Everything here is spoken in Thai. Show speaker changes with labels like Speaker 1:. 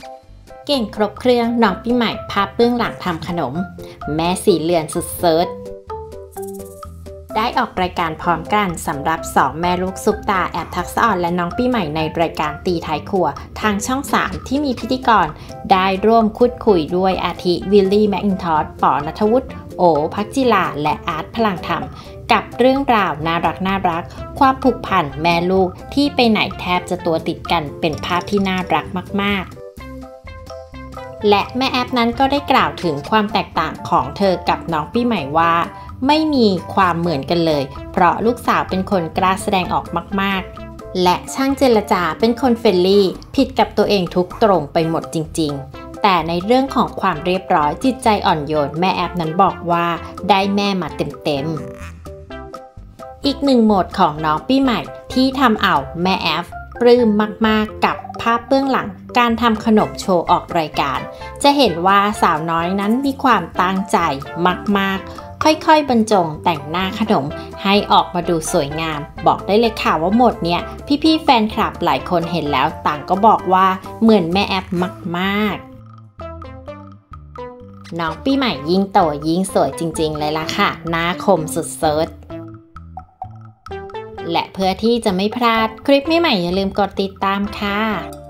Speaker 1: เก่งครบเครื่องน้องปีใหม่ภาพเบื้องหลังทำขนมแม่สีเลือนสุดเซิร์ชได้ออกรายการพร้อมกันสำหรับ2แม่ลูกซุปตาแอบทักษะอ่อนและน้องปีใหม่ในรายการตีท้ายครัวทางช่อง3ที่มีพิธีกรได้ร่วมคุยด้วยอาทิวิลลี่แมคอินทอชปอณัฐวุฒิโอภักจิลาและอาร์ตพลังธรรมกับเรื่องราวน่ารักความผูกพันแม่ลูกที่ไปไหนแทบจะตัวติดกันเป็นภาพที่น่ารักมากๆและแม่แอฟนั้นก็ได้กล่าวถึงความแตกต่างของเธอกับน้องปีใหม่ว่าไม่มีความเหมือนกันเลยเพราะลูกสาวเป็นคนกล้าแสดงออกมากๆและช่างเจรจาเป็นคนเฟรนลี่ผิดกับตัวเองทุกตรงไปหมดจริงๆแต่ในเรื่องของความเรียบร้อยจิตใจอ่อนโยนแม่แอฟนั้นบอกว่าได้แม่มาเต็มๆอีกหนึ่งโหมดของน้องปีใหม่ที่ทำเอาแม่แอฟปลื้มมากๆกับภาพเบื้องหลังการทำขนมโชว์ออกรายการจะเห็นว่าสาวน้อยนั้นมีความตั้งใจมากๆค่อยๆบรรจงแต่งหน้าขนมให้ออกมาดูสวยงามบอกได้เลยค่ะว่าโหมดเนี้ยพี่ๆแฟนคลับหลายคนเห็นแล้วต่างก็บอกว่าเหมือนแม่แอฟมากๆน้องปีใหม่ยิ่งโตยิ่งสวยจริงๆเลยล่ะค่ะหน้าคมสุดเซิร์ชและเพื่อที่จะไม่พลาดคลิปใหม่ๆอย่าลืมกดติดตามค่ะ